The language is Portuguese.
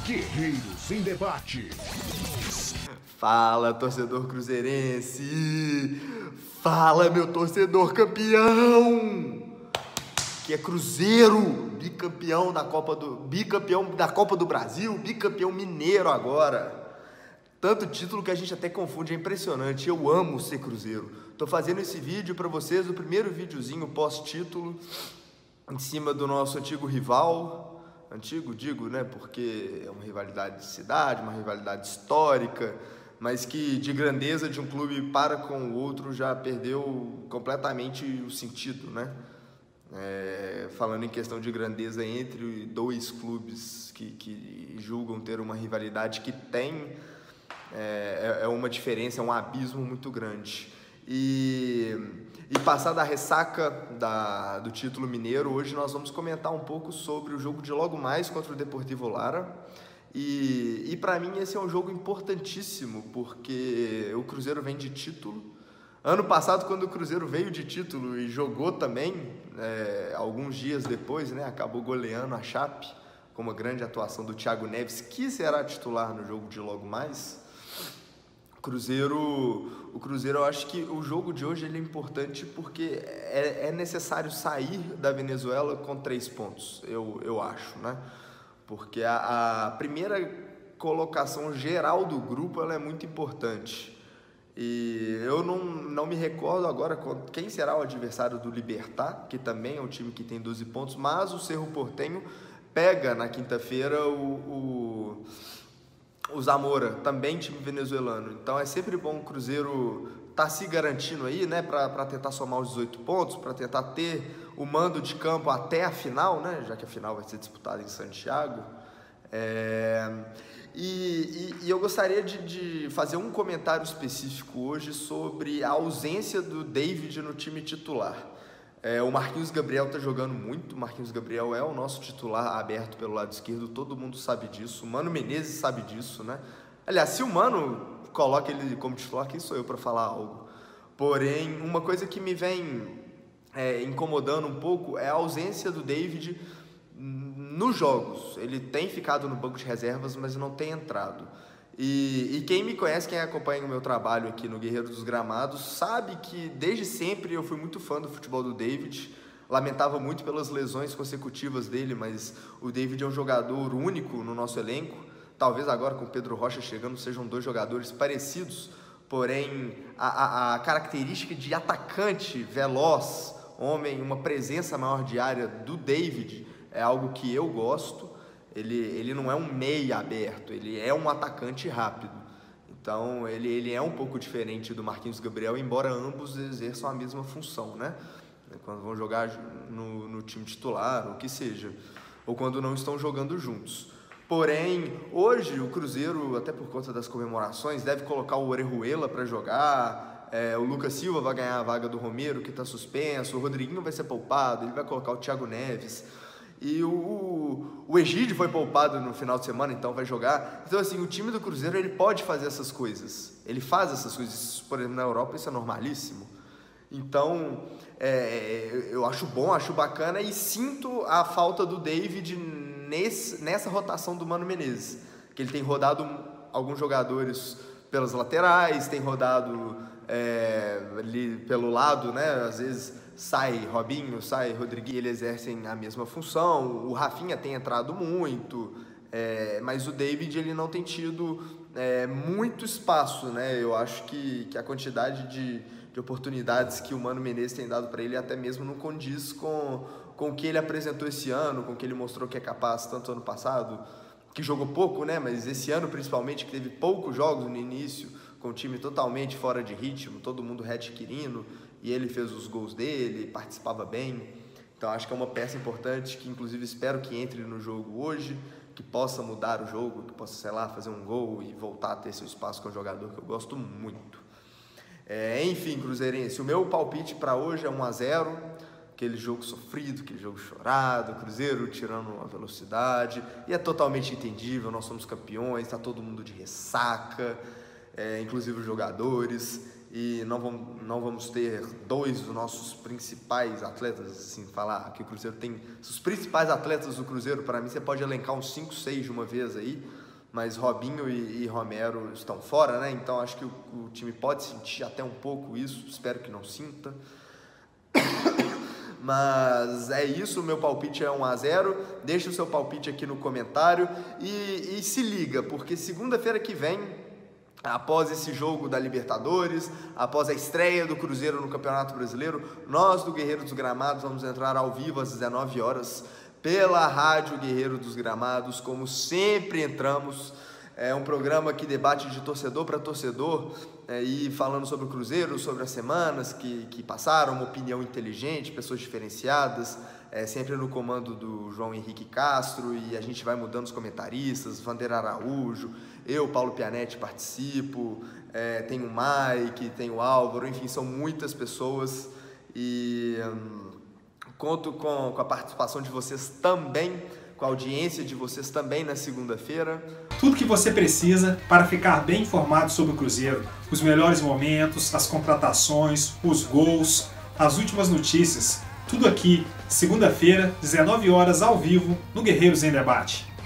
Guerreiros em Debate. Fala, torcedor cruzeirense! Fala, meu torcedor campeão! Que é Cruzeiro, bicampeão da Copa do Brasil, bicampeão mineiro agora. Tanto título que a gente até confunde, é impressionante. Eu amo ser Cruzeiro. Tô fazendo esse vídeo para vocês, o primeiro videozinho pós-título, em cima do nosso antigo rival. Antigo, digo, né, porque é uma rivalidade de cidade, uma rivalidade histórica, mas que de grandeza de um clube para com o outro já perdeu completamente o sentido, né? Falando em questão de grandeza entre dois clubes que julgam ter uma rivalidade que tem uma diferença, é um abismo muito grande. E passar da ressaca do título mineiro, hoje nós vamos comentar um pouco sobre o jogo de logo mais contra o Deportivo Lara. E para mim esse é um jogo importantíssimo, porque o Cruzeiro vem de título. Ano passado, quando o Cruzeiro veio de título e jogou também, alguns dias depois, né, acabou goleando a Chape, com uma grande atuação do Thiago Neves, que será titular no jogo de logo mais. O Cruzeiro, eu acho que o jogo de hoje ele é importante porque é necessário sair da Venezuela com 3 pontos, eu acho, né? Porque a primeira colocação geral do grupo ela é muito importante. E eu não me recordo agora quem será o adversário do Libertad, que também é um time que tem 12 pontos, mas o Cerro Porteño pega na quinta-feira o Zamora, também time venezuelano. Então é sempre bom o Cruzeiro tá se garantindo aí, né, para tentar somar os 18 pontos, para tentar ter o mando de campo até a final, né, já que a final vai ser disputada em Santiago. E eu gostaria de fazer um comentário específico hoje sobre a ausência do David no time titular. O Marquinhos Gabriel está jogando muito. O Marquinhos Gabriel é o nosso titular aberto pelo lado esquerdo, todo mundo sabe disso. O Mano Menezes sabe disso, né? Aliás, se o Mano coloca ele como titular, quem sou eu para falar algo? Porém, uma coisa que me vem incomodando um pouco é a ausência do David nos jogos. Ele tem ficado no banco de reservas, mas não tem entrado. E quem me conhece, quem acompanha o meu trabalho aqui no Guerreiro dos Gramados, sabe que desde sempre eu fui muito fã do futebol do David. Lamentava muito pelas lesões consecutivas dele, mas o David é um jogador único no nosso elenco. Talvez agora com o Pedro Rocha chegando sejam 2 jogadores parecidos, porém a característica de atacante veloz, homem, uma presença maior de área do David é algo que eu gosto. Ele não é um meia aberto, ele é um atacante rápido. Então ele é um pouco diferente do Marquinhos Gabriel, embora ambos exerçam a mesma função, né? Quando vão jogar no time titular, ou o que seja, ou quando não estão jogando juntos. Porém, hoje o Cruzeiro, até por conta das comemorações, deve colocar o Orejuela para jogar. O Lucas Silva vai ganhar a vaga do Romero, que está suspenso. O Rodriguinho vai ser poupado, ele vai colocar o Thiago Neves. E o Egídio foi poupado no final de semana, então vai jogar. Então, assim, o time do Cruzeiro, ele pode fazer essas coisas. Ele faz essas coisas. Por exemplo, na Europa isso é normalíssimo. Então, eu acho bom, acho bacana e sinto a falta do David nessa rotação do Mano Menezes. Que ele tem rodado alguns jogadores pelas laterais, tem rodado ali pelo lado, né? Às vezes sai Robinho, sai Rodriguinho, eles exercem a mesma função. O Rafinha tem entrado muito, mas o David ele não tem tido muito espaço, né? Eu acho que a quantidade de oportunidades que o Mano Menezes tem dado para ele até mesmo não condiz com o que ele apresentou esse ano, com o que ele mostrou que é capaz, tanto ano passado, que jogou pouco, né? Mas esse ano principalmente, que teve poucos jogos no início, com o time totalmente fora de ritmo, todo mundo hat-quirino, e ele fez os gols dele, participava bem. Então acho que é uma peça importante, que inclusive espero que entre no jogo hoje, que possa mudar o jogo, que possa, sei lá, fazer um gol e voltar a ter seu espaço com um jogador que eu gosto muito. Enfim, cruzeirense, o meu palpite para hoje é 1-0, aquele jogo sofrido, aquele jogo chorado, o Cruzeiro tirando uma velocidade, e é totalmente entendível, nós somos campeões, está todo mundo de ressaca, inclusive os jogadores, e não vamos ter dois dos nossos principais atletas, assim, falar que o Cruzeiro tem os principais atletas do Cruzeiro. Para mim você pode elencar uns 5, 6 de uma vez aí, mas Robinho e Romero estão fora, né? Então acho que o time pode sentir até um pouco isso, espero que não sinta. Mas é isso, o meu palpite é 1-0. Deixa o seu palpite aqui no comentário e se liga, porque segunda-feira que vem, após esse jogo da Libertadores, após a estreia do Cruzeiro no Campeonato Brasileiro, nós do Guerreiro dos Gramados vamos entrar ao vivo às 19 horas pela Rádio Guerreiro dos Gramados, como sempre entramos. É um programa que debate de torcedor para torcedor, e falando sobre o Cruzeiro, sobre as semanas que passaram, uma opinião inteligente, pessoas diferenciadas, sempre no comando do João Henrique Castro, e a gente vai mudando os comentaristas, Vandeira Araújo, eu, Paulo Pianetti, participo, tem o Mike, tem o Álvaro, enfim, são muitas pessoas, e conto com a participação de vocês também, com a audiência de vocês também na segunda-feira. Tudo que você precisa para ficar bem informado sobre o Cruzeiro, os melhores momentos, as contratações, os gols, as últimas notícias, tudo aqui, segunda-feira, 19 horas, ao vivo, no Guerreiros em Debate.